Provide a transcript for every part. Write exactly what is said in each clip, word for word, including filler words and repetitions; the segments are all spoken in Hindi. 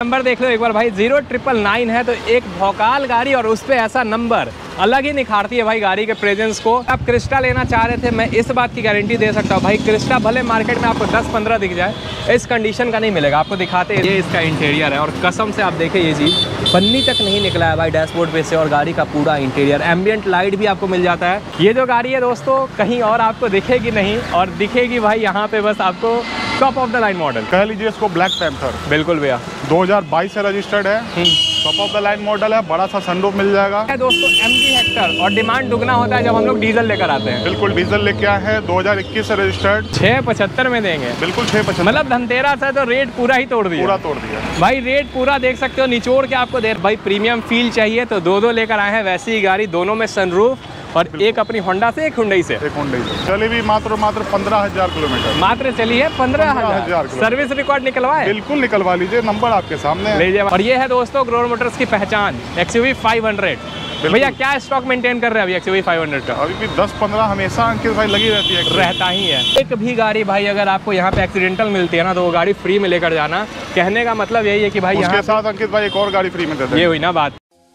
नंबर देख लो एक बार भाई, जीरो ट्रिपल नाइन है तो एक भौकाल गाड़ी और उस पे ऐसा नंबर अलग ही निखारती है भाई गाड़ी के प्रेजेंस को। आप क्रिस्टा लेना चाह रहे थे, मैं इस बात की गारंटी दे सकता हूँ भाई, क्रिस्टा भले मार्केट में आपको दस पंद्रह दिख जाए, इस कंडीशन का नहीं मिलेगा। आपको दिखाते हैं, ये इसका इंटीरियर है और कसम से आप देखें ये चीज़ पन्नी तक नहीं निकला है भाई डैशबोर्ड पे से, और गाड़ी का पूरा इंटीरियर, एम्बियंट लाइट भी आपको मिल जाता है। ये जो गाड़ी है दोस्तों कहीं और आपको दिखेगी नहीं, और दिखेगी भाई यहाँ पे बस आपको top of the line model कह लीजिए इसको, ब्लैक पैंथर। बिल्कुल भैया, दो हज़ार बाईस से रजिस्टर्ड है, top of the line model है, बड़ा सा सनरूफ मिल जाएगा है दोस्तों। एमजी हेक्टर, और डिमांड दुगना होता है जब हम लोग डीजल लेकर आते हैं। बिल्कुल डीजल लेके आए हैं, दो हज़ार इक्कीस से रजिस्टर्ड, छह पचहत्तर में देंगे। बिल्कुल छह पचहत्तर, मतलब धनतेरस है तो रेट पूरा ही तोड़ दिया, पूरा तोड़ दिया भाई। रेट पूरा देख सकते हो, निचोड़ के आपको दे भाई। प्रीमियम फील चाहिए तो दो दो लेकर आए हैं, वैसी ही गाड़ी, दोनों में सनरूफ, और एक अपनी होंडा से, एक हुंडई से। एक हुंडई से चली भी मात्र मात्र पंद्रह हजार किलोमीटर मात्र चली है पंद्रह हजार। सर्विस रिकॉर्ड निकलवाए, बिल्कुल निकलवा लीजिए, नंबर आपके सामने है। लीजिए। और ये है दोस्तों ग्रोवर मोटर्स की पहचान, एक्सयूवी फाइव हंड्रेड। भैया क्या स्टॉक मेंटेन कर रहे हैं अभी एक्सयूवी फाइव हंड्रेड का? अभी भी दस पंद्रह हमेशा अंकित भाई लगी रहती है, रहता ही है। एक भी गाड़ी भाई अगर आपको यहाँ पे एक्सीडेंटल मिलती है ना, तो वो गाड़ी फ्री में लेकर जाना। कहने का मतलब यही है कि भाई उसके साथ अंकित भाई एक और गाड़ी फ्री में देते हैं। ये हुई ना बात।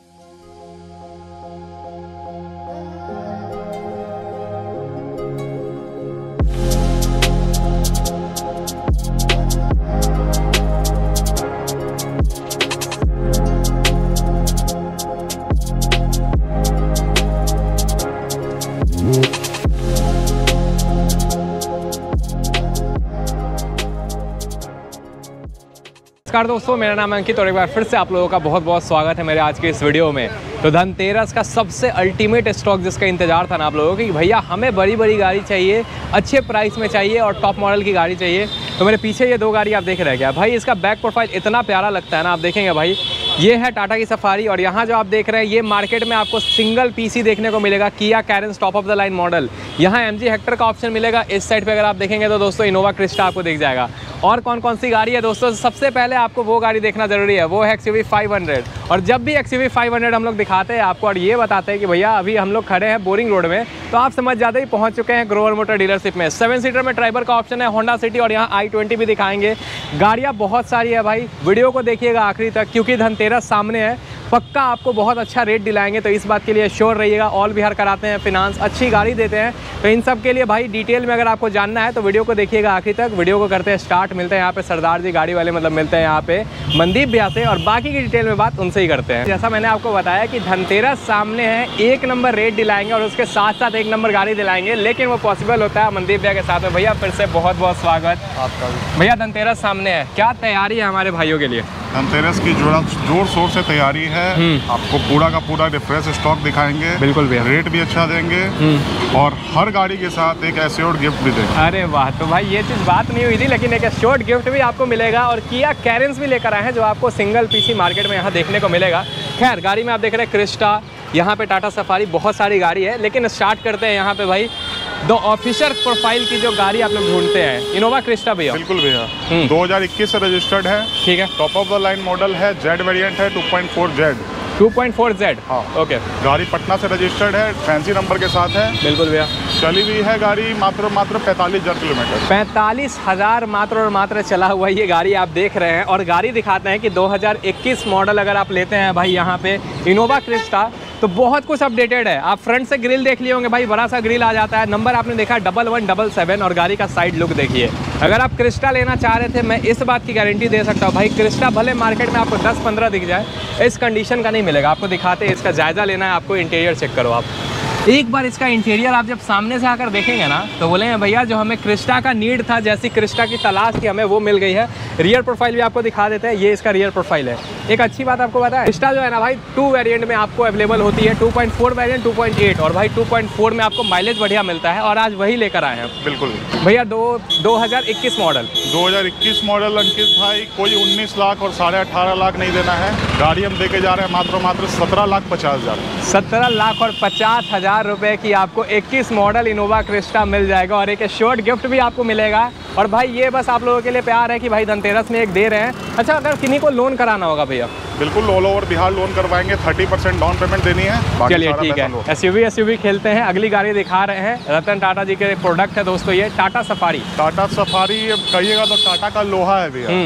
नमस्कार दोस्तों, मेरा नाम है अंकित और एक बार फिर से आप लोगों का बहुत बहुत स्वागत है मेरे आज के इस वीडियो में। तो धनतेरस का सबसे अल्टीमेट स्टॉक जिसका इंतजार था ना आप लोगों की, भैया हमें बड़ी बड़ी गाड़ी चाहिए, अच्छे प्राइस में चाहिए और टॉप मॉडल की गाड़ी चाहिए। तो मेरे पीछे ये दो गाड़ी आप देख रहे हैं क्या भाई, इसका बैक प्रोफाइल इतना प्यारा लगता है ना, आप देखेंगे भाई। ये है टाटा की सफारी, और यहाँ जो आप देख रहे हैं ये मार्केट में आपको सिंगल पीसी देखने को मिलेगा, Kia Carens top of the line model. यहाँ एमजी हेक्टर का ऑप्शन मिलेगा। इस साइड पे अगर आप देखेंगे तो दोस्तों इनोवा क्रिस्टा आपको दिख जाएगा। और कौन कौन सी गाड़ी है दोस्तों, सबसे पहले आपको वो गाड़ी देखना जरूरी है, वो है एक्सयूवी फाइव हंड्रेड। और जब भी एक्सयूवी फाइव हंड्रेड हम लोग दिखाते हैं आपको और ये बताते हैं कि भैया अभी हम लोग खड़े हैं बोरिंग रोड में, तो आप समझ जाते ही पहुंच चुके हैं ग्रोवर मोटर डीलरशिप में। सेवन सीटर में ड्राइवर का ऑप्शन है, होंडा सिटी, और यहाँ आई ट्वेंटी भी दिखाएंगे। गाड़ियाँ बहुत सारी है भाई, वीडियो को देखिएगा आखिरी तक, क्योंकि धनतेरस सामने है, पक्का आपको बहुत अच्छा रेट दिलाएंगे। तो इस बात के लिए श्योर रहिएगा। ऑल बिहार कराते हैं फाइनेंस, अच्छी गाड़ी देते हैं। तो इन सब के लिए भाई डिटेल में अगर आपको जानना है तो वीडियो को देखिएगा आखिरी तक। वीडियो को करते हैं स्टार्ट। मिलते हैं यहाँ पे सरदार जी गाड़ी वाले, मतलब मिलते हैं यहाँ पे मनदीप भैया से, और बाकी की डिटेल में बात उनसे ही करते हैं। जैसा मैंने आपको बताया कि धनतेरस सामने है, एक नंबर रेट दिलाएंगे और उसके साथ साथ एक नंबर गाड़ी दिलाएंगे, लेकिन वो पॉसिबल होता है मनदीप भैया के साथ में। भैया फिर से बहुत बहुत स्वागत आपका भी। भैया, धनतेरस सामने है, क्या तैयारी है हमारे भाइयों के लिए? धनतेरस की जोर जोर शोर से तैयारी है, आपको पूरा का पूरा रिफ्रेश स्टॉक दिखाएंगे। बिल्कुल भैया, रेट भी अच्छा देंगे और हर गाड़ी के साथ एक एश्योर्ड गिफ्ट भी देंगे। अरे वाह, तो भाई ये चीज़ बात नहीं हुई थी, लेकिन एक एश्योर्ड गिफ्ट भी आपको मिलेगा। और किया कैरेंस भी लेकर आए हैं जो आपको सिंगल पीसी मार्केट में यहाँ देखने को मिलेगा। खैर गाड़ी में आप देख रहे हैं क्रिस्टा, यहाँ पे टाटा सफारी, बहुत सारी गाड़ी है। लेकिन स्टार्ट करते हैं यहाँ पे भाई दो ऑफिसर प्रोफाइल की जो गाड़ी आप लोग ढूंढते हैं, इनोवा क्रिस्टा भैया। बिल्कुल भैया, दो हज़ार इक्कीस से रजिस्टर्ड है, ठीक है, top of the line model है, जेड वेरिएंट है, two point four Z two point four Z. हाँ ओके, गाड़ी पटना से रजिस्टर्ड है, फैंसी नंबर के साथ है। बिल्कुल भैया, चली हुई है गाड़ी मात्र मात्र पैंतालीस हजार किलोमीटर पैंतालीस हजार मात्र और मात्र चला हुआ ये गाड़ी आप देख रहे हैं। और गाड़ी दिखाते हैं कि दो हज़ार इक्कीस मॉडल अगर आप लेते हैं भाई यहाँ पे इनोवा क्रिस्टा, तो बहुत कुछ अपडेटेड है। आप फ्रंट से ग्रिल देख लिए होंगे भाई, बड़ा सा ग्रिल आ जाता है। नंबर आपने देखा डबल वन डबल सेवन, और गाड़ी का साइड लुक देखिए। अगर आप क्रिस्टा लेना चाह रहे थे, मैं इस बात की गारंटी दे सकता हूँ भाई, क्रिस्टा भले मार्केट में आपको दस पंद्रह दिख जाए, इस कंडीशन का नहीं मिलेगा। आपको दिखाते हैं, इसका जायजा लेना है आपको, इंटीरियर चेक करो आप एक बार। इसका इंटीरियर आप जब सामने से आकर देखेंगे ना, तो बोलेंगे भैया जो हमें क्रिस्टा का नीड था, जैसी क्रिस्टा की तलाश थी हमें, वो मिल गई है। रियर प्रोफाइल भी आपको दिखा देते हैं, ये इसका रियर प्रोफाइल है। एक अच्छी बात आपको पता है, क्रिस्टा जो है ना भाई, टू वेरिएंट में आपको अवेलेबल होती है, two point four variant, two point eight, और भाई टू पॉइंट फोर में आपको माइलेज बढ़िया मिलता है, और आज वही लेकर आए हैं। बिल्कुल भैया, दो दो हज़ार इक्कीस मॉडल दो हज़ार इक्कीस मॉडल अंकित भाई, कोई उन्नीस लाख और साढ़े अठारह लाख नहीं देना है। गाड़ी हम देके जा रहे हैं मात्र मात्र सत्रह लाख पचास हजार सत्रह लाख और पचास हजार रुपए की आपको इक्कीस मॉडल इनोवा क्रिस्टा मिल जाएगा, और एक शॉर्ट गिफ्ट भी आपको मिलेगा। और भाई ये बस आप लोगों के लिए प्यार है कि भाई धनतेरस में एक दे रहे हैं। अच्छा, अगर किन्हीं को लोन कराना होगा भैया? बिल्कुल ऑल ओवर बिहार लोन करवाएंगे, थर्टी परसेंट डाउन पेमेंट देनी है। चलिए ठीक है, एसयूवी एसयूवी खेलते हैं। अगली गाड़ी दिखा रहे हैं, रतन टाटा जी के प्रोडक्ट है दोस्तों, ये टाटा सफारी। टाटा सफारी कहिएगा तो टाटा का लोहा है भैया।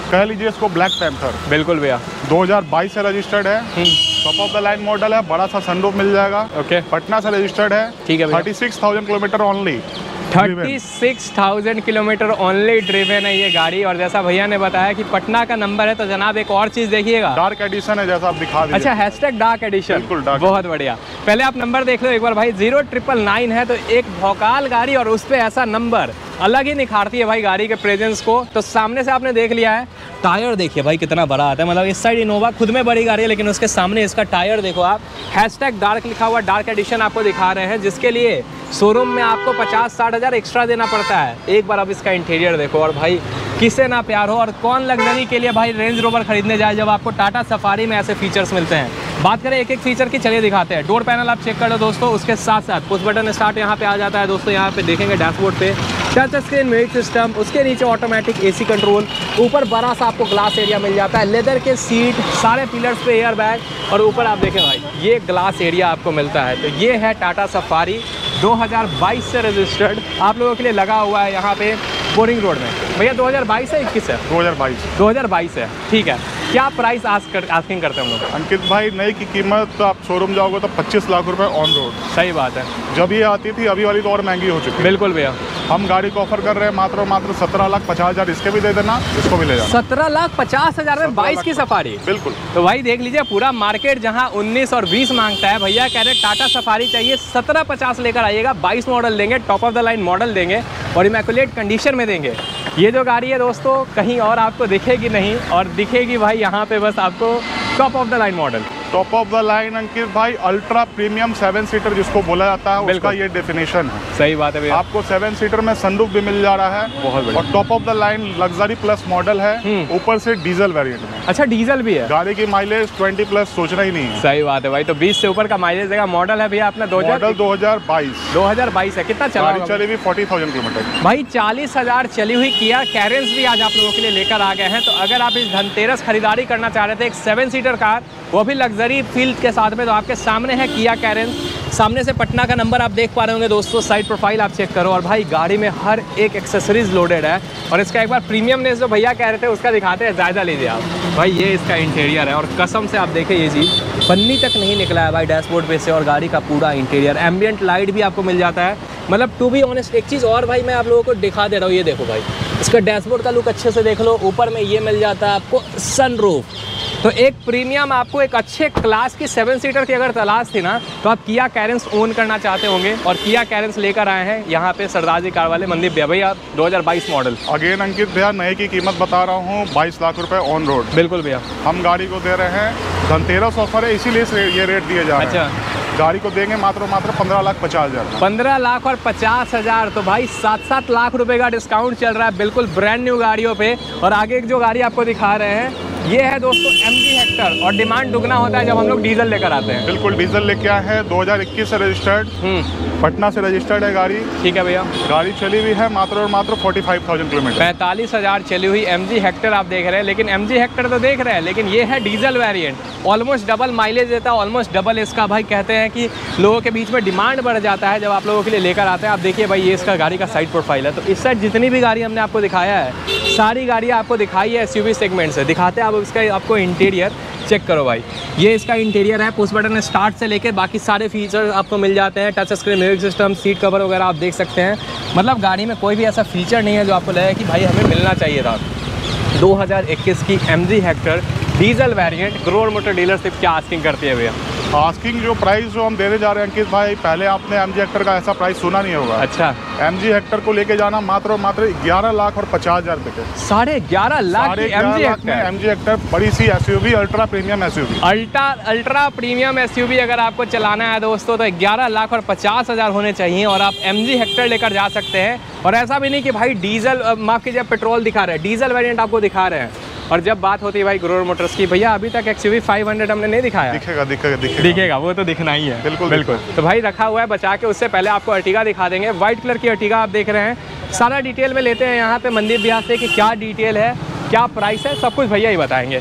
कह लीजिए इसको ब्लैक पैंथर। बिल्कुल भैया। दो हज़ार बाईस से रजिस्टर्ड है, top of the line model है, बड़ा सा सनरूफ मिल जाएगा। ओके, पटना से रजिस्टर्ड है। ठीक है भैया। Thirty six thousand kilometre only. Thirty six thousand kilometre only driven है ये गाड़ी। और जैसा भैया ने बताया कि पटना का नंबर है, तो जनाब एक और चीज़ देखिएगा, डार्क एडिशन है जैसा आप दिखा दीजिए। अच्छा, हैशटैग डार्क एडिशन, बिल्कुल डार्क। बहुत बढ़िया। पहले आप नंबर देख लो एक बार भाई, जीरो ट्रिपल नाइन है, तो एक भौकाल गाड़ी और उस पर ऐसा नंबर अलग ही निखारती है भाई गाड़ी के प्रेजेंस को। तो सामने से आपने देख लिया है, टायर देखिए भाई कितना बड़ा आता है, मतलब इस साइड इनोवा खुद में बड़ी गाड़ी है, लेकिन उसके सामने इसका टायर देखो आप। हैशटैग डार्क लिखा हुआ डार्क एडिशन आपको दिखा रहे हैं, जिसके लिए शोरूम में आपको पचास साठ हज़ार एक्स्ट्रा देना पड़ता है। एक बार अब इसका इंटीरियर देखो, और भाई किसे ना प्यार हो, और कौन लग्जरी के लिए भाई रेंज रोवर खरीदने जाए जब आपको टाटा सफारी में ऐसे फीचर्स मिलते हैं। बात करें एक एक फीचर की, चलिए दिखाते हैं। डोर पैनल आप चेक कर लो दोस्तों, उसके साथ साथ पुश बटन स्टार्ट यहाँ पे आ जाता है दोस्तों। यहाँ पे देखेंगे डैशबोर्ड पे टच स्क्रीन म्यूजिक सिस्टम, उसके नीचे ऑटोमेटिक एसी कंट्रोल, ऊपर बड़ा सा आपको ग्लास एरिया मिल जाता है, लेदर के सीट, सारे पिलर्स पे एयर बैग, और ऊपर आप देखें भाई ये ग्लास एरिया आपको मिलता है। तो ये है टाटा सफारी दो हज़ार बाईस से रजिस्टर्ड, आप लोगों के लिए लगा हुआ है यहाँ पे बोरिंग रोड में। भैया दो हज़ार बाईस है इक्कीस है? दो हज़ार बाईस। दो हज़ार बाईस है, ठीक है। क्या प्राइस आस्क कर, आस्किंग करते हैं हम लोग? अंकित भाई नई की कीमत तो आप शोरूम जाओगे तो पच्चीस लाख रुपए ऑन रोड। सही बात है। जब ये आती थी, अभी वाली तो और महंगी हो चुकी है। बिल्कुल भैया। हम गाड़ी को ऑफर कर रहे हैं मात्र मात्र सत्रह लाख पचास हजार, इसके भी दे देना, इसको भी ले जाना। सत्रह लाख पचास हजार में बाईस की सफारी? बिल्कुल। तो भाई देख लीजिए, पूरा मार्केट जहां उन्नीस और बीस मांगता है, भैया कह रहे टाटा सफारी चाहिए सत्रह पचास लेकर आइएगा। बाईस मॉडल देंगे, top of the line model देंगे, और इमैकुलेट कंडीशन में देंगे। ये जो गाड़ी है दोस्तों कहीं और आपको दिखेगी नहीं, और दिखेगी भाई यहाँ पे बस आपको top of the line model. Top of the line Ankit भाई अल्ट्रा प्रीमियम सेवन सीटर जिसको बोला जाता है, उसका ये डेफिनेशन है। सही बात है भैया। आपको सेवन सीटर में सनरूफ भी मिल जा रहा है, बहुत बढ़िया। और top of the line luxury plus model है, ऊपर से डीजल वेरिएंट में। अच्छा, डीजल भी है? गाड़ी की माइलेज बीस प्लस सोचना ही नहीं है। सही बात है भाई, तो बीस से ऊपर का माइलेज देगा। मॉडल है भैया अपना दो हज़ार बाईस। दो हज़ार बाईस है। कितना चला? गाड़ी चली हुई चालीस हज़ार किलोमीटर भाई, चालीस हजार चली हुई किया कैरेंस भी आज आप लोगों के लिए लेकर आ गए हैं। तो अगर आप इस धनतेरस खरीदारी करना चाह रहे थे एक सेवन सीटर कार, वो भी लग्जरी फील्ड के साथ में, तो आपके सामने है किया कैरेंस। सामने से पटना का नंबर आप देख पा रहे होंगे दोस्तों, साइड प्रोफाइल आप चेक करो, और भाई गाड़ी में हर एक एक्सेसरीज लोडेड है। और इसका एक बार प्रीमियमनेस जो भैया कह रहे थे उसका दिखाते हैं, जायजा लीजिए आप। भाई ये इसका इंटीरियर है, और कसम से आप देखें ये चीज़ पन्नी तक नहीं निकला है भाई डैशबोर्ड पे से, और गाड़ी का पूरा इंटीरियर, एम्बियंट लाइट भी आपको मिल जाता है। मतलब टू बी ऑनेस्ट एक चीज़ और भाई मैं आप लोगों को दिखा दे रहा हूँ, ये देखो भाई इसका डैशबोर्ड का लुक अच्छे से देख लो। ऊपर में ये मिल जाता है आपको सनरूफ। तो एक प्रीमियम आपको एक अच्छे क्लास की सेवन सीटर की अगर तलाश थी ना, तो आप किया कैरेंस ओन करना चाहते होंगे, और किया कैरेंस लेकर आए हैं यहाँ पे सरदार जी कार वाले मंदिर भैया। भैया दो हज़ार बाईस मॉडल। अगेन अंकित भैया नए की कीमत बता रहा हूँ बाईस लाख रुपए ऑन रोड। बिल्कुल भैया। हम गाड़ी को दे रहे हैं, धनतेरस ऑफर है इसीलिए ये रेट दिए जा रहे हैं। अच्छा, गाड़ी को देंगे मात्र मात्र पंद्रह लाख पचास हजार। पंद्रह लाख और पचास हजार, तो भाई सात सात लाख रुपए का डिस्काउंट चल रहा है बिल्कुल ब्रांड न्यू गाड़ियों पे। और आगे जो गाड़ी आपको दिखा रहे हैं ये है दोस्तों एमजी हेक्टर, और डिमांड दुगना होता है जब हम लोग डीजल लेकर आते हैं। बिल्कुल डीजल लेके आए हैं, दो हज़ार इक्कीस से रजिस्टर्ड, पटना से रजिस्टर्ड है गाड़ी। ठीक है भैया। गाड़ी चली हुई है मात्र और मात्र पैंतालीस हज़ार किलोमीटर। पैंतालीस हजार चली हुई एमजी हेक्टर आप देख रहे हैं, लेकिन एमजी हेक्टर तो देख रहे हैं, लेकिन ये है diesel variant, almost double mileage देता है, ऑलमोस्ट डबल इसका। भाई कहते हैं कि लोगों के बीच में डिमांड बढ़ जाता है जब आप लोगों के लिए लेकर आते हैं। आप देखिए भाई ये इसका गाड़ी का साइड प्रोफाइल है। तो इस साइड जितनी भी गाड़ी हमने आपको दिखाया है, सारी गाड़ियाँ आपको दिखाई है एसयूवी सेगमेंट से। दिखाते हैं आप इसका आपको इंटीरियर चेक करो भाई, ये इसका इंटीरियर है। पुश बटन स्टार्ट से लेकर बाकी सारे फीचर्स आपको मिल जाते हैं, touch screen music system, seat cover वगैरह आप देख सकते हैं। मतलब गाड़ी में कोई भी ऐसा फीचर नहीं है जो आपको लगे कि भाई हमें मिलना चाहिए था। दो हज़ार इक्कीस की MG Hector diesel variant, Grover motor dealership क्या आस्किंग करती है भैया? आस्किंग जो प्राइस जो हम देने जा रहे हैं अंकित भाई, पहले आपने एमजी हेक्टर का ऐसा प्राइस सुना नहीं होगा। अच्छा, एमजी हेक्टर को लेके जाना मात्र और मात्र ग्यारह लाख और पचास हजार रुपए के। साढ़े ग्यारह लाख की एमजी हेक्टर। एमजी हेक्टर बड़ी सी SUV, ultra premium SUV. Ultra ultra premium SUV अगर आपको चलाना है दोस्तों, तो ग्यारह लाख और पचास हजार होने चाहिए, और आप एमजी हेक्टर लेकर जा सकते हैं। और ऐसा भी नहीं कि भाई डीजल, माफ कीजिए पेट्रोल दिखा रहे हैं, डीजल वेरिएंट आपको दिखा रहे हैं। और जब बात होती है भाई ग्रोवर मोटर्स की, भैया अभी तक एक्सयूवी फाइव हंड्रेड हमने नहीं दिखाया। दिखेगा दिखेगा दिखेगा दिखेगा, वो तो दिखना ही है। बिल्कुल बिल्कुल। तो भाई रखा हुआ है बचा के, उससे पहले आपको अर्टिगा दिखा देंगे। व्हाइट कलर की अर्टिगा आप देख रहे हैं। सारा डिटेल में लेते हैं यहाँ पे मंदिर बिहार से कि क्या डिटेल है, क्या प्राइस है, सब कुछ भैया ही बताएंगे।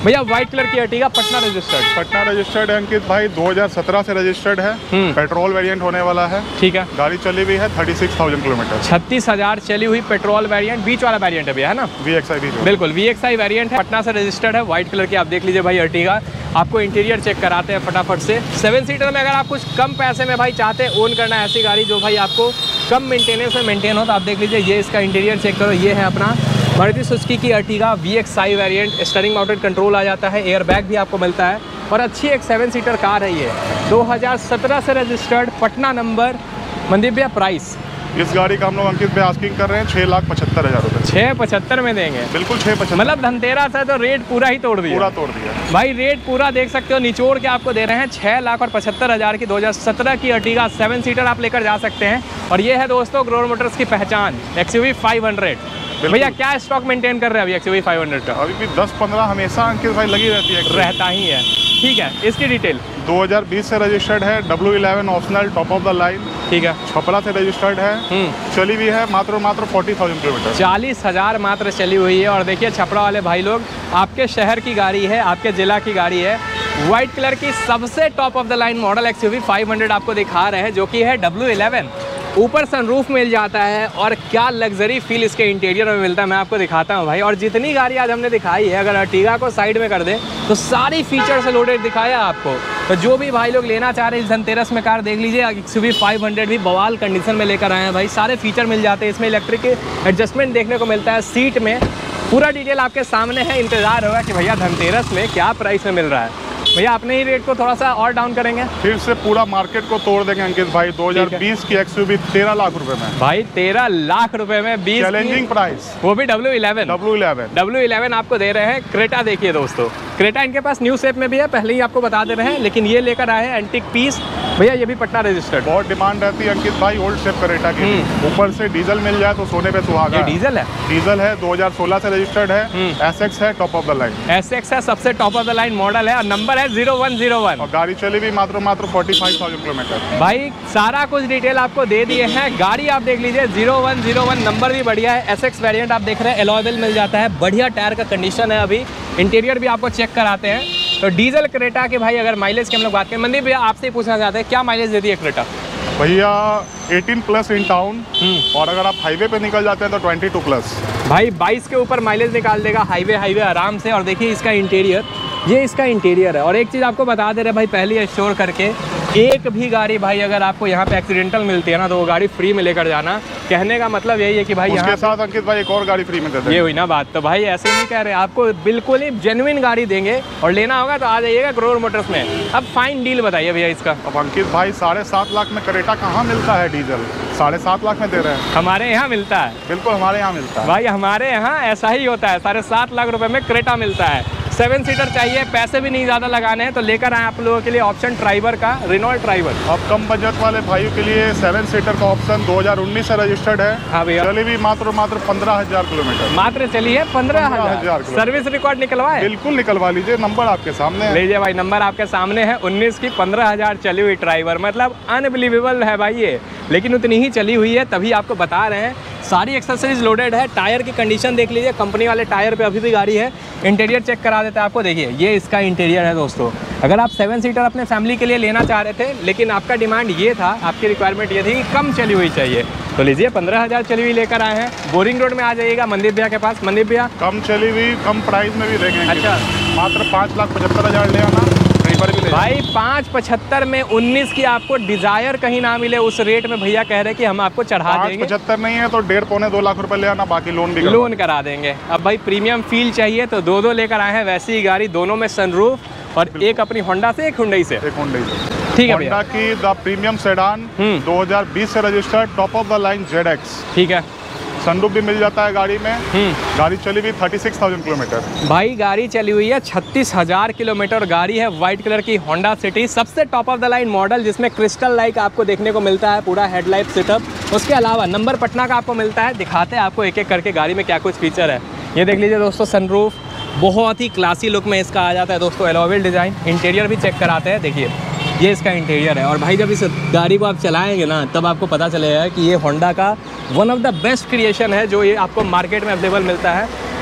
भैया व्हाइट कलर की Ertiga Patna registered. Patna registered है अंकित भाई, दो हज़ार सत्रह से रजिस्टर्ड है, पेट्रोल वेरिएंट होने वाला है। ठीक है, गाड़ी चली हुई है थर्टी सिक्स थाउजेंड किलोमीटर। छत्तीस हजार चली हुई पेट्रोल वेरिएंट, बीच वाला वेरिएंट है भैया, है ना? वी एक्स आई बीच। बिल्कुल वी एक्स आई वेरिएंट है, पटना से रजिस्टर्ड है, व्हाइट कलर की। आप देख लीजिए भाई अर्टिगा। आपको इंटीरियर चेक कराते हैं फटाफट से। सेवन सीटर में अगर आप कुछ कम पैसे में भाई चाहते हैं ओन करना है ऐसी गाड़ी जो भाई आपको कम मेंटेनेंस में मेंटेन हो, तो आप देख लीजिए ये इसका इंटीरियर चेक करो। ये है अपना मारुति सुजुकी की Ertiga V X I variant. Steering mounted control आ जाता है, एयर बैग भी आपको मिलता है और अच्छी एक सेवन सीटर कार है ये। दो हज़ार सत्रह से रजिस्टर्ड, पटना नंबर। मनदीप भैया प्राइस इस गाड़ी का हम लोग अंकित पे आस्किंग कर रहे हैं छः लाख पचहत्तर हज़ार रुपये। छः पचहत्तर में देंगे? बिल्कुल छः पचहत्तर। मतलब धनतेरस है तो रेट पूरा ही तोड़ दिया। पूरा तोड़ दिया भाई, रेट पूरा देख सकते हो, निचोड़ के आपको दे रहे हैं। छः लाख और पचहत्तर हज़ार की दो हज़ार सत्रह की अर्टिगा सेवन सीटर आप लेकर जा सकते हैं। और ये है दोस्तों ग्रोवर मोटर्स की पहचान, एक्सयूवी फाइव हंड्रेड। भैया क्या स्टॉक मेंटेन कर रहे हैं अभी एक्सयूवी फाइव हंड्रेड का? अभी भी दस पंद्रह हमेशा अंकित भाई लगी रहती है। रहता ही है। ठीक है, इसकी डिटेल। दो हज़ार बीस से रजिस्टर्ड है, W eleven optional, top of the line. ठीक है, छपरा से रजिस्टर्ड है, चली हुई है मात्र मात्र फोर्टी थाउजेंड किलोमीटर। चालीस हज़ार मात्र चली हुई है। और देखिए छपरा वाले भाई लोग, आपके शहर की गाड़ी है, आपके ज़िला की गाड़ी है। व्हाइट कलर की सबसे top of the line model XUV five hundred आपको दिखा रहे हैं, जो कि है डब्ल्यू इलेवन। ऊपर सनरूफ मिल जाता है और क्या लग्जरी फील इसके इंटीरियर में मिलता है, मैं आपको दिखाता हूँ भाई। और जितनी गाड़ी आज हमने दिखाई है, अगर अर्टिगा को साइड में कर दे तो सारी फीचर से लोडेड दिखाया आपको। तो जो भी भाई लोग लेना चाह रहे हैं इस धनतेरस में कार, देख लीजिए एक्सयूवी फाइव हंड्रेड भी बवाल कंडीशन में लेकर आए हैं भाई। सारे फीचर मिल जाते हैं इसमें, इलेक्ट्रिक एडजस्टमेंट देखने को मिलता है सीट में। पूरा डिटेल आपके सामने है। इंतजार होगा कि भैया धनतेरस में क्या प्राइस में मिल रहा है। भैया अपने ही रेट को थोड़ा सा और डाउन करेंगे, फिर से पूरा मार्केट को तोड़ देंगे अंकित भाई। दो हज़ार बीस की एक्सयूवी तेरह लाख रुपए में भाई, तेरह लाख रुपए में बीस, चैलेंजिंग प्राइस, वो भी W eleven. W eleven W eleven आपको दे रहे हैं। क्रेटा देखिए दोस्तों, क्रेटा इनके पास न्यू शेप में भी है, पहले ही आपको बता दे रहे हैं। लेकिन ये लेकर आए हैं एंटीक पीस भैया, ये भी पटना रजिस्टर्ड। बहुत डिमांड रहती है अंकित भाई ओल्ड शेप क्रेटा की। ऊपर से डीजल मिल जाए तो सोने पे सुहागा। ये डीजल है? डीजल है, दो हज़ार सोलह से रजिस्टर्ड है, एस एक्स है, top of the line. S X है, सबसे top of the line model है और नंबर है जीरो वन जीरो वन। और गाड़ी चली भी मात्र मात्र फोर्टी फाइव थाउजेंड किलोमीटर। भाई सारा कुछ डिटेल आपको दे दिए हैं। गाड़ी आप देख लीजिए zero one zero one, number भी बढ़िया है। एस एक्स वेरिएंट आप देख रहे हैं, एलॉय व्हील मिल जाता है, बढ़िया टायर का कंडीशन है। अभी इंटीरियर भी आपको चेक कराते हैं। तो डीजल क्रेटा के भाई अगर माइलेज की हम लोग बात करें, मनदीप भैया आपसे ही पूछना चाहते हैं क्या माइलेज देती है क्रेटा? भैया अठारह प्लस इन टाउन, और अगर आप हाईवे पे निकल जाते हैं तो बाईस प्लस। भाई बाईस के ऊपर माइलेज निकाल देगा हाईवे हाईवे आराम से। और देखिए इसका इंटीरियर, ये इसका इंटीरियर है। और एक चीज़ आपको बता दे रहे भाई पहले एश्योर करके, एक भी गाड़ी भाई अगर आपको यहाँ पे एक्सीडेंटल मिलती है ना तो वो गाड़ी फ्री में लेकर जाना। कहने का मतलब यही है कि भाई उसके साथ अंकित भाई एक और गाड़ी फ्री में देते हैं। ये हुई ना बात। तो भाई ऐसे नहीं कह रहे, आपको बिल्कुल ही जेन्युइन गाड़ी देंगे। और लेना होगा तो आ जाइएगा ग्रोवर मोटर्स में। अब फाइन डील बताइए भैया इसका। अब अंकित भाई साढ़े सात लाख में क्रेटा कहाँ मिलता है डीजल? साढ़े सात लाख में दे रहे हैं। हमारे यहाँ मिलता है। बिल्कुल हमारे यहाँ मिलता है भाई, हमारे यहाँ ऐसा ही होता है। साढ़े सात लाख रुपए में क्रेटा मिलता है। सेवन सीटर चाहिए, पैसे भी नहीं ज़्यादा लगाने हैं, तो लेकर आए आप लोगों के लिए ऑप्शन ट्राइबर का, रेनॉल्ट ट्राइबर। अब कम बजट वाले भाइयों के लिए सेवन सीटर का ऑप्शन दो हज़ार उन्नीस से रजिस्टर्ड है। हाँ भैया, चली भी मात्र मात्र पंद्रह हजार किलोमीटर मात्र चली है। पंद्रह हजार सर्विस रिकॉर्ड निकलवाए? बिल्कुल निकलवा लीजिए, नंबर आपके सामने है। लीजिए भाई, नंबर आपके सामने है। उन्नीस की पंद्रह हजार चली हुई ड्राइवर, मतलब अनबिलीवेबल है भाई ये। लेकिन उतनी ही चली हुई है, तभी आपको बता रहे हैं। सारी एक्सेसरीज लोडेड है। टायर की कंडीशन देख लीजिए, कंपनी वाले टायर पे अभी भी गाड़ी है। इंटीरियर चेक करा देते हैं आपको। देखिए ये इसका इंटीरियर है दोस्तों। अगर आप सेवन सीटर अपने फैमिली के लिए लेना चाह रहे थे, लेकिन आपका डिमांड ये था, आपकी रिक्वायरमेंट ये थी कि कम चली हुई चाहिए, तो लीजिए पंद्रह हज़ार चली हुई लेकर आए हैं। बोरिंग रोड में आ जाइएगा मनदीप भैया के पास। मनदीप भैया कम चली हुई कम प्राइस में भी देंगे। अच्छा, मात्र पाँच लाख पचहत्तर हज़ार ले आना भी भाई। पाँच पचहत्तर में उन्नीस की आपको डिजायर कहीं ना मिले उस रेट में भैया कह रहे कि हम आपको चढ़ा देंगे। पचहत्तर नहीं है तो डेढ़ पौने दो लाख रुपए ले आना, बाकी लोन भी लोन करा देंगे। अब भाई प्रीमियम फील चाहिए तो दो दो लेकर आए हैं वैसी ही गाड़ी, दोनों में सनरूफ, और एक अपनी होंडा से, एक हुंडई से। एक हुंडई से। ठीक है, होंडा की द प्रीमियम सेडान दो हज़ार बीस से registered, top of the line Z X. ठीक है, सनरूफ भी मिल जाता है गाड़ी में। गाड़ी चली भी थर्टी सिक्स थाउजेंड किलोमीटर भाई। गाड़ी चली हुई है छत्तीस हजार किलोमीटर। गाड़ी है व्हाइट कलर की होंडा सिटी, सबसे top of the line model, जिसमें क्रिस्टल लाइट आपको देखने को मिलता है, पूरा हेडलाइट सेटअप। उसके अलावा नंबर पटना का आपको मिलता है। दिखाते हैं आपको एक एक करके गाड़ी में क्या कुछ फीचर है। ये देख लीजिए दोस्तों, सनरूफ बहुत ही क्लासी लुक में इसका आ जाता है दोस्तों। Alloy wheel design. इंटीरियर भी चेक कराते हैं। देखिए ये इसका इंटीरियर है। और भाई जब इस गाड़ी को आप चलाएंगे ना, तब आपको पता चलेगा कि ये होंडा का one of the best creation है जो ये आपको मार्केट में अवेलेबल मिलता है।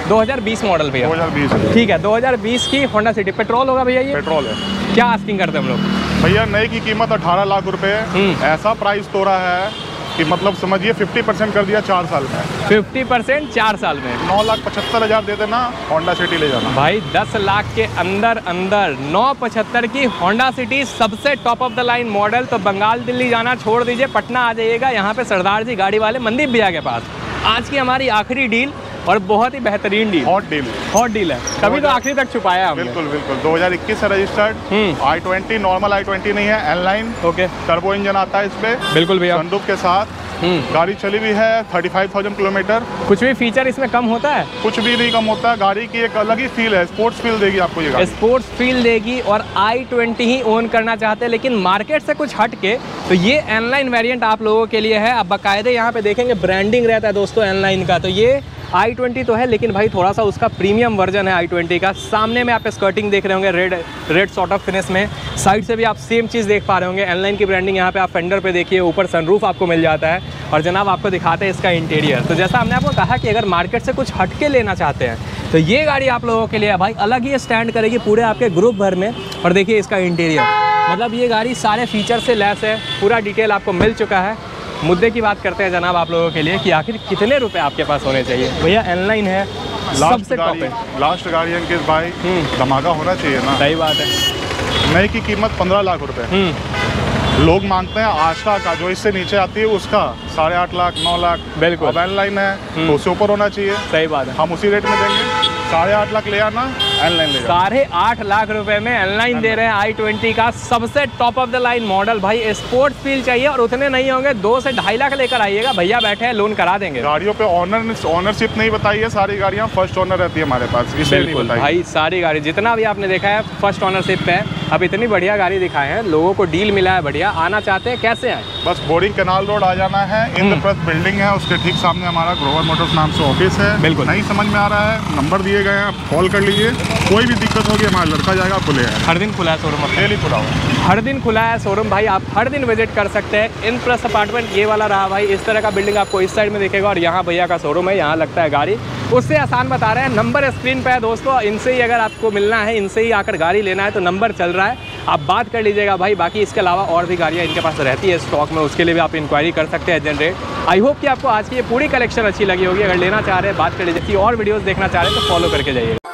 दो हज़ार बीस मॉडल भैया। दो हज़ार बीस है। ठीक है, दो हज़ार बीस की होंडा सिटी। पेट्रोल होगा भैया ये? पेट्रोल है। क्या आस्किंग करते हैं हम लोग? भैया नई की कीमत अठारह लाख रुपए है। ऐसा प्राइस तो रहा है कि मतलब समझिए पचास परसेंट कर दिया चार साल में। पचास परसेंट चार साल में नौ लाख पचहत्तर हज़ार दे देना, होंडा सिटी ले जाना। भाई दस लाख के अंदर अंदर नौ पचहत्तर की होंडा सिटी, सबसे top of the line model. तो बंगाल दिल्ली जाना छोड़ दीजिए, पटना आ जाइएगा, यहाँ पे सरदार जी गाड़ी वाले मनदीप भैया के पास। आज की हमारी आखिरी डील और बहुत ही बेहतरीन deal, hot deal hot deal है, तभी तो आखिरी तक छुपाया हमने। बिल्कुल बिल्कुल। दो हज़ार इक्कीस है registered. I twenty normal i twenty नहीं है, N line. Okay, turbo engine आता है इसमें। बिल्कुल भैया। सनरूफ के साथ। गाड़ी चली भी है पैंतीस हज़ार किलोमीटर। कुछ भी फीचर इसमें कम होता है? कुछ भी नहीं कम होता है। गाड़ी की एक अलग ही फील है, स्पोर्ट्स फील देगी आपको ये गाड़ी। स्पोर्ट्स फील देगी। और आई ट्वेंटी ही ओन करना चाहते हैं लेकिन मार्केट से कुछ हट के, तो ये एनलाइन वेरिएंट आप लोगों के लिए है। अब बाकायदे यहाँ पे देखेंगे ब्रांडिंग रहता है दोस्तों एनलाइन का। तो ये आई ट्वेंटी तो है लेकिन भाई थोड़ा सा उसका प्रीमियम वर्जन है आई ट्वेंटी का। सामने में आप स्कर्टिंग देख रहे होंगे red red sort of finish में। साइड से भी आप सेम चीज़ देख पा रहे होंगे, एनलाइन की ब्रांडिंग यहाँ पे आप फेंडर पे देखिए। ऊपर सनरूफ आपको मिल जाता है। और जनाब आपको दिखाते हैं इसका इंटीरियर। तो जैसा हमने आपको कहा कि अगर मार्केट से कुछ हट के लेना चाहते हैं तो ये गाड़ी आप लोगों के लिए है भाई, अलग ही स्टैंड करेगी पूरे आपके ग्रुप भर में। और देखिए इसका इंटीरियर, मतलब ये गाड़ी सारे फीचर से लैस है, पूरा डिटेल आपको मिल चुका है। मुद्दे की बात करते हैं जनाब आप लोगों के लिए कि आखिर कितने रुपए आपके पास होने चाहिए। भैया एनलाइन है, सबसे टॉप है। लास्ट गाड़ी अंकित भाई, धमाका होना चाहिए ना। सही बात है। नई की कीमत पंद्रह लाख रुपए। लोग मांगते हैं आशा का, जो इससे नीचे आती है उसका साढ़े आठ लाख नौ लाख। बिल्कुल। अब एनलाइन है तो उससे ऊपर होना चाहिए। सही बात है। हम उसी रेट में देंगे। साढ़े आठ लाख ले आना, एनलाइन ले जाना। साढ़े आठ लाख रुपए में एनलाइन दे रहे हैं आई ट्वेंटी का सबसे top of the line model. भाई स्पोर्ट्स फील चाहिए और उतने नहीं होंगे, दो से ढाई लाख लेकर आइएगा, भैया बैठे हैं, लोन करा देंगे। गाड़ियों पे ऑनर ऑनरशिप नहीं बताई है, सारी गाड़ियाँ फर्स्ट ऑनर रहती है हमारे पास। बिल्कुल भाई, सारी गाड़ी जितना भी आपने देखा है फर्स्ट ऑनरशिप पे है। अब इतनी बढ़िया गाड़ी दिखाए हैं, लोगों को डील मिला है बढ़िया। आना चाहते हैं कैसे आए? बस बोर्डिंग कैनाल रोड आ जाना है। इंद्रप्रस्थ बिल्डिंग है, उसके ठीक सामने हमारा ग्रोवर मोटर्स नाम से ऑफिस है। बिल्कुल। नहीं समझ में आ रहा है, नंबर दिए गए हैं, आप कॉल कर लीजिए। कोई भी दिक्कत होगी हमारा लड़का जाएगा, आपको ले आएगा। हर दिन खुला है शोरूम? डेली खुला हुआ, हर दिन खुला है शोरूम भाई, आप हर दिन विजिट कर सकते हैं। इंद्रप्रस्थ अपार्टमेंट ये वाला रहा भाई, इस तरह का बिल्डिंग आपको इस साइड में दिखेगा। और यहाँ भैया का शोरूम है, यहाँ लगता है गाड़ी। उससे आसान बता रहे हैं, नंबर स्क्रीन पे है दोस्तों, इनसे ही अगर आपको मिलना है, इनसे ही आकर गाड़ी लेना है तो नंबर चल रहा है, आप बात कर लीजिएगा भाई। बाकी इसके अलावा और भी गाड़ियाँ इनके पास रहती है स्टॉक में, उसके लिए भी आप इंक्वायरी कर सकते हैं जनरेट। आई होप कि आपको आज की ये पूरी कलेक्शन अच्छी लगी होगी। अगर लेना चाह रहे हैं बात कर लीजिए, और वीडियोस देखना चाह रहे हैं तो फॉलो करके जाइए।